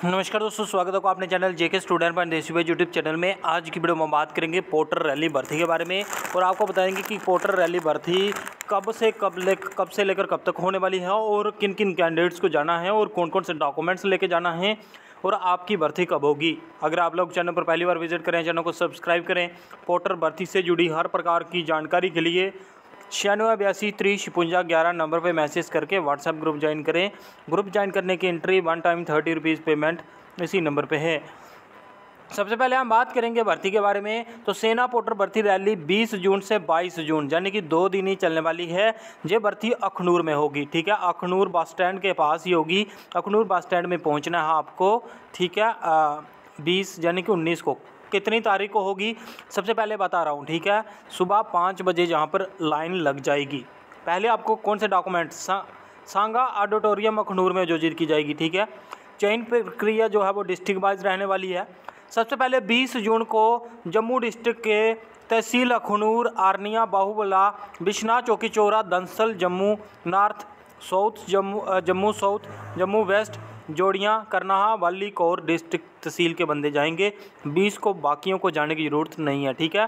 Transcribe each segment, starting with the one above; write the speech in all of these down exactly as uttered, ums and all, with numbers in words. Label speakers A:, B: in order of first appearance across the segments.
A: नमस्कार दोस्तों, स्वागत है आपको अपने चैनल जेके स्टूडेंट पर देसी भाई यूट्यूब चैनल में। आज की वीडियो में बात करेंगे पोर्टर रैली भर्ती के बारे में और आपको बताएंगे कि पोर्टर रैली भर्ती कब से कब ले कब से लेकर कब तक होने वाली है और किन किन कैंडिडेट्स को जाना है और कौन कौन से डॉक्यूमेंट्स लेके जाना है और आपकी भर्ती कब होगी। अगर आप लोग चैनल पर पहली बार विजिट करें, चैनल को सब्सक्राइब करें। पोर्टर भर्ती से जुड़ी हर प्रकार की जानकारी के लिए छियानवे बयासी त्रीस छिपुंजा ग्यारह नंबर पे मैसेज करके व्हाट्सएप ग्रुप ज्वाइन करें। ग्रुप ज्वाइन करने की entry one time thirty rupees payment इसी नंबर पे है। सबसे पहले हम बात करेंगे भर्ती के बारे में। तो सेना पोर्टर भर्ती रैली बीस जून से बाईस जून यानी कि दो दिन ही चलने वाली है। ये भर्ती अखनूर में होगी, ठीक है। अखनूर बस स्टैंड के पास ही होगी। अखनूर बस स्टैंड में पहुँचना है आपको, ठीक है। बीस यानी कि उन्नीस को कितनी तारीख को होगी सबसे पहले बता रहा हूँ, ठीक है। सुबह पाँच बजे जहाँ पर लाइन लग जाएगी। पहले आपको कौन से डॉक्यूमेंट्स सा, सांगा ऑडिटोरियम अखनूर में आयोजित की जाएगी, ठीक है। चयन प्रक्रिया जो है वो डिस्ट्रिक्ट वाइज रहने वाली है। सबसे पहले बीस जून को जम्मू डिस्ट्रिक्ट के तहसील Akhnoor, आर्निया, Bahu, Bishnah, Chowki Choura, Dansal, Jammu north, south Jammu Jammu south, Jammu west, जोड़ियाँ, करनाहा, वाली कौर डिस्ट्रिक्ट तहसील के बंदे जाएंगे। बीस को बाकियों को जाने की ज़रूरत नहीं है, ठीक है।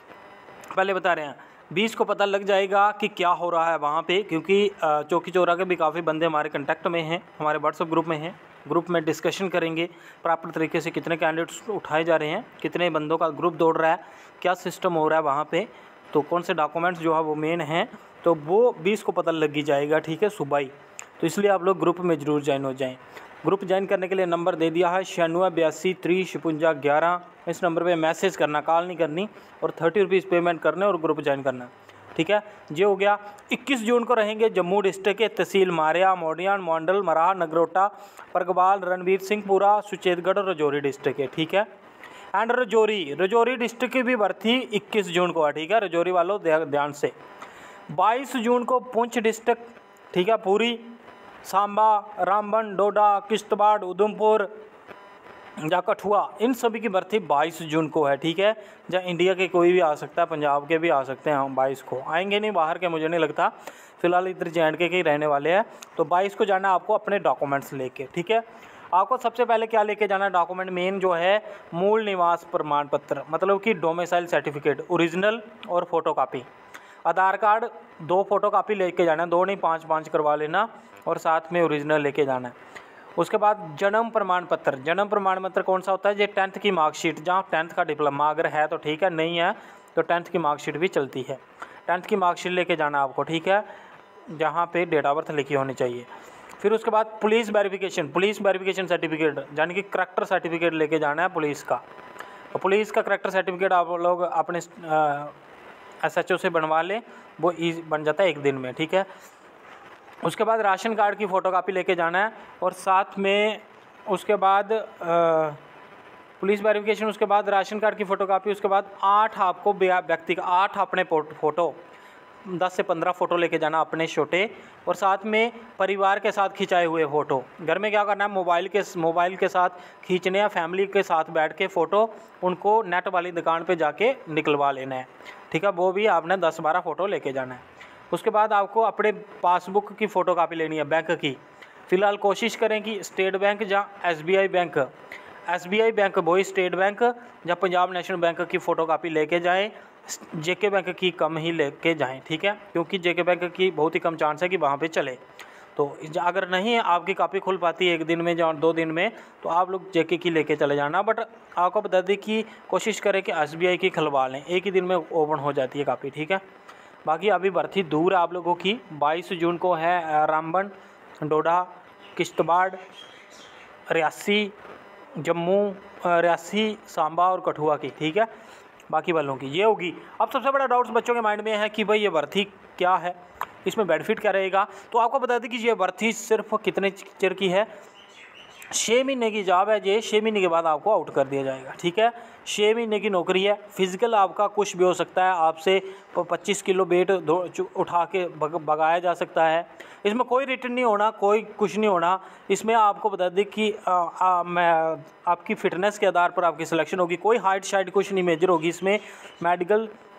A: पहले बता रहे हैं बीस को पता लग जाएगा कि क्या हो रहा है वहाँ पे, क्योंकि चौकी चौरा के भी काफ़ी बंदे हमारे कंटेक्ट में हैं, हमारे व्हाट्सएप ग्रुप में हैं। ग्रुप में डिस्कशन करेंगे प्रॉपर तरीके से कितने कैंडिडेट्स उठाए जा रहे हैं, कितने बंदों का ग्रुप दौड़ रहा है, क्या सिस्टम हो रहा है वहाँ पे, तो कौन से डॉक्यूमेंट्स जो है वो मेन हैं, तो वो बीस को पता लग ही जाएगा, ठीक है, सुबह ही। तो इसलिए आप लोग ग्रुप में ज़रूर ज्वाइन हो जाएं। ग्रुप ज्वाइन करने के लिए नंबर दे दिया है छियानवे बयासी त्रीस छिपुंजा ग्यारह। इस नंबर पे मैसेज करना, कॉल नहीं करनी, और थर्टी रुपीज़ पेमेंट करने और ग्रुप ज्वाइन करना, ठीक है। ये हो गया। इक्कीस जून को रहेंगे जम्मू डिस्ट्रिक्ट के तहसील मारिया, मोडियान, मोंडल, मराह, नगरोटा, परगवाल, रणवीर सिंहपुरा, सुचेतगढ़ और रजौरी डिस्ट्रिक्ट है, ठीक है। एंड रजौरी रजौरी डिस्ट्रिक्ट की भी भर्ती इक्कीस जून को है, ठीक है। रजौरी वालों ध्यान से। बाईस जून को पुंछ डिस्ट्रिक्ट, ठीक है, पूरी, सांबा, रामबन, डोडा, किश्तवाड़, उधमपुर या कठुआ, इन सभी की भर्ती बाईस जून को है, ठीक है। जहाँ इंडिया के कोई भी आ सकता है, पंजाब के भी आ सकते हैं, हम बाईस को आएंगे नहीं, बाहर के मुझे नहीं लगता, फिलहाल इधर जे एंड के के ही रहने वाले हैं। तो बाईस को जाना आपको अपने डॉक्यूमेंट्स लेके, ठीक है। आपको सबसे पहले क्या लेके जाना है डॉक्यूमेंट, मेन जो है मूल निवास प्रमाण पत्र, मतलब कि डोमिसाइल सर्टिफिकेट ओरिजिनल और फोटोकॉपी। आधार कार्ड दो फोटोकॉपी लेके जाना है, दो नहीं पाँच पाँच करवा लेना, और साथ में ओरिजिनल लेके जाना है। उसके बाद जन्म प्रमाण पत्र। जन्म प्रमाण पत्र कौन सा होता है? ये टेंथ की मार्कशीट, जहाँ टेंथ का डिप्लोमा अगर है तो ठीक है, नहीं है तो टेंथ की मार्कशीट भी चलती है। टेंथ की मार्कशीट लेके जाना आपको, ठीक है, जहाँ पे डेट ऑफ बर्थ लिखी होनी चाहिए। फिर उसके बाद police verification, police verification certificate यानी कि करैक्टर सर्टिफिकेट लेके जाना है पुलिस का। तो पुलिस का करैक्टर सर्टिफिकेट आप लोग अपने एस एच ओ से बनवा लें, वो ईज बन जाता है एक दिन में, ठीक है। उसके बाद राशन कार्ड की फ़ोटोकॉपी लेके जाना है, और साथ में उसके बाद आ, पुलिस वेरिफिकेशन, उसके बाद राशन कार्ड की फ़ोटोकॉपी, उसके बाद आठ आपको व्यक्ति का आठ अपने फ़ोटो दस से पंद्रह फ़ोटो लेके जाना अपने छोटे, और साथ में परिवार के साथ खिंचाए हुए फ़ोटो। घर में क्या करना है, मोबाइल के मोबाइल के साथ खींचने या फैमिली के साथ बैठ के फ़ोटो उनको नेट वाली दुकान पे जाके निकलवा लेना है, ठीक है। वो भी आपने दस बारह फ़ोटो लेके जाना है। उसके बाद आपको अपने पासबुक की फ़ोटोकॉपी लेनी है बैंक की। फ़िलहाल कोशिश करें कि स्टेट बैंक या S B I bank, S B I bank वही स्टेट बैंक या पंजाब नेशनल बैंक की फ़ोटोकॉपी लेके जाएं। जेके बैंक की कम ही लेके जाएं, ठीक है, क्योंकि जेके बैंक की बहुत ही कम चांस है कि वहाँ पे चले। तो अगर नहीं आपकी कॉपी खुल पाती है एक दिन में या दो दिन में, तो आप लोग जेके की लेके चले जाना। बट आपको बता दें कि कोशिश करें कि एस बी आई की खुलवा लें, एक ही दिन में ओपन हो जाती है कॉपी, ठीक है। बाकी अभी भर्ती दूर है आप लोगों की। बाईस जून को है रामबन, डोडा, किश्तवाड़, रियासी, जम्मू, रियासी, सांबा और कठुआ की, ठीक है, बाकी वालों की ये होगी। अब सबसे बड़ा डाउट्स बच्चों के माइंड में है कि भाई ये भर्ती क्या है, इसमें बेनिफिट क्या रहेगा। तो आपको बता दें कि ये भर्ती सिर्फ कितने चिर की है, छः महीने की जॉब है। ये छः महीने के बाद आपको आउट कर दिया जाएगा, ठीक है। छः महीने की नौकरी है। फिजिकल आपका कुछ भी हो सकता है, आपसे पच्चीस किलो वेट उठा के भगाया जा सकता है। इसमें कोई रिटर्न नहीं होना, कोई कुछ नहीं होना। इसमें आपको बता दें कि आ, आ, मैं आपकी फ़िटनेस के आधार पर आपकी सिलेक्शन होगी। कोई हाइट शाइट कुछ नहीं मेजर होगी इसमें। मेडिकल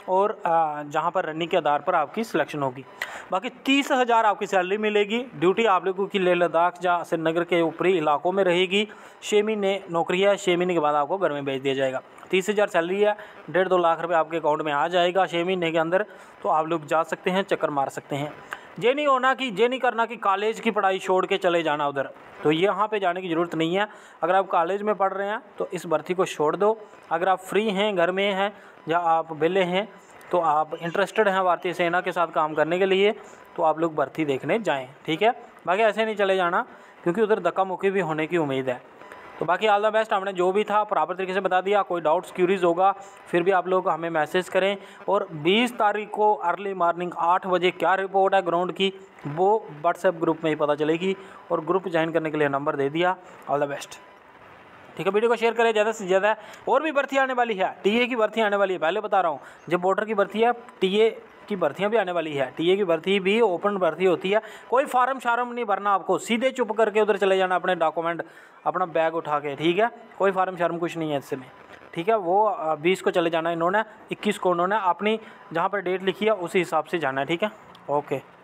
A: और जहाँ पर रनिंग के आधार पर आपकी सिलेक्शन होगी। बाकी तीस हज़ार आपकी सैलरी मिलेगी। ड्यूटी आप लोगों की लेह लद्दाख या श्रीनगर के ऊपरी इलाकों में रहेगी। छः महीने नौकरी है, छः महीने के बाद आपको घर में भेज दिया जाएगा। तीस हज़ार सैलरी है, डेढ़ दो लाख रुपए आपके अकाउंट में आ जाएगा छः महीने के अंदर। तो आप लोग जा सकते हैं, चक्कर मार सकते हैं। ये नहीं होना कि ये नहीं करना कि कॉलेज की पढ़ाई छोड़ के चले जाना उधर, तो यहाँ पे जाने की ज़रूरत नहीं है। अगर आप कॉलेज में पढ़ रहे हैं तो इस भर्ती को छोड़ दो। अगर आप फ्री हैं, घर में हैं या आप बेले हैं, तो आप इंटरेस्टेड हैं भारतीय सेना के साथ काम करने के लिए, तो आप लोग भर्ती देखने जाएं, ठीक है। बाकी ऐसे नहीं चले जाना क्योंकि उधर धक्का मुक्की भी होने की उम्मीद है। तो बाकी ऑल द बेस्ट। हमने जो भी था प्रॉपर तरीके से बता दिया। कोई डाउट्स क्यूरीज होगा फिर भी आप लोग हमें मैसेज करें। और बीस तारीख को अर्ली मॉर्निंग आठ बजे क्या रिपोर्ट है ग्राउंड की, वो व्हाट्सएप ग्रुप में ही पता चलेगी। और ग्रुप ज्वाइन करने के लिए नंबर दे दिया। ऑल द बेस्ट, ठीक है। वीडियो को शेयर करें ज़्यादा से ज़्यादा। और भी भर्ती आने वाली है, टीए की भर्ती आने वाली है, पहले बता रहा हूँ। जब बॉर्डर की भर्ती है, टीए की भर्तियां भी आने वाली है। टीए की भर्ती भी ओपन भर्ती होती है। कोई फार्म शार्म नहीं भरना आपको, सीधे चुप करके उधर चले जाना अपने डॉक्यूमेंट अपना बैग उठा के, ठीक है। कोई फार्म शार्म कुछ नहीं है इसमें, ठीक है। वो बीस को चले जाना इन्होंने, इक्कीस को उन्होंने अपनी जहाँ पर डेट लिखी है उसी हिसाब से जाना है, ठीक है। ओके।